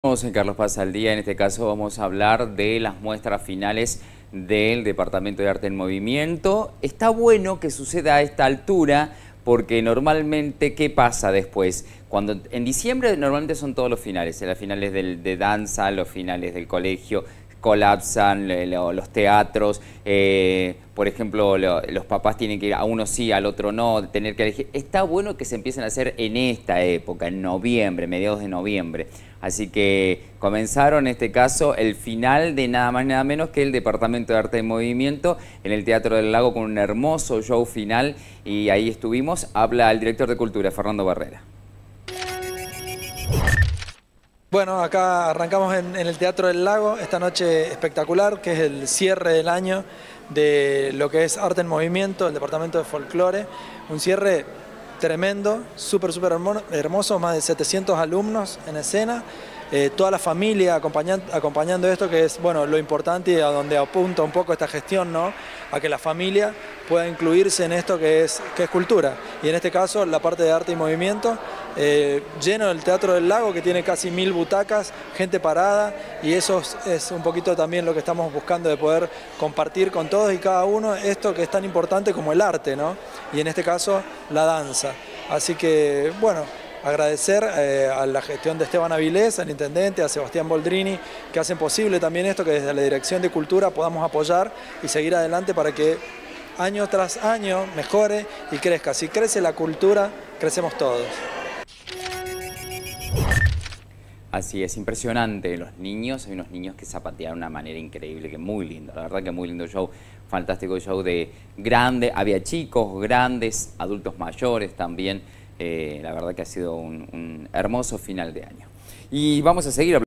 En Carlos Paz al Día, en este caso vamos a hablar de las muestras finales del Departamento de Arte en Movimiento. Está bueno que suceda a esta altura porque normalmente, ¿qué pasa después? Cuando en diciembre normalmente son todos los finales, las finales de danza, los finales del colegio, colapsan los teatros, por ejemplo, los papás tienen que ir a uno sí, al otro no, tener que elegir. Está bueno que se empiecen a hacer en esta época, en noviembre, mediados de noviembre. Así que comenzaron en este caso el final de nada más nada menos que el Departamento de Arte en Movimiento en el Teatro del Lago con un hermoso show final y ahí estuvimos. Habla el director de Cultura, Fernando Barrera. Bueno, acá arrancamos en el Teatro del Lago, esta noche espectacular, que es el cierre del año de lo que es Arte en Movimiento, el Departamento de Folclore. Un cierre tremendo, súper hermoso, más de 700 alumnos en escena, toda la familia acompañando esto, que es bueno lo importante y a donde apunta un poco esta gestión, ¿no? A que la familia pueda incluirse en esto que es cultura. Y en este caso la parte de arte y movimiento, lleno del Teatro del Lago, que tiene casi 1000 butacas, gente parada, y eso es un poquito también lo que estamos buscando, de poder compartir con todos y cada uno esto que es tan importante como el arte, ¿no? Y en este caso la danza. Así que bueno, agradecer a la gestión de Esteban Avilés, al intendente, a Sebastián Boldrini, que hacen posible también esto, que desde la Dirección de Cultura podamos apoyar y seguir adelante para que año tras año mejore y crezca. Si crece la cultura, crecemos todos. Así es, impresionante. Los niños, hay unos niños que zapatearon de una manera increíble, que muy lindo, la verdad que muy lindo show, fantástico show de grande, había chicos, grandes, adultos mayores también. La verdad que ha sido un hermoso final de año. Y vamos a seguir hablando.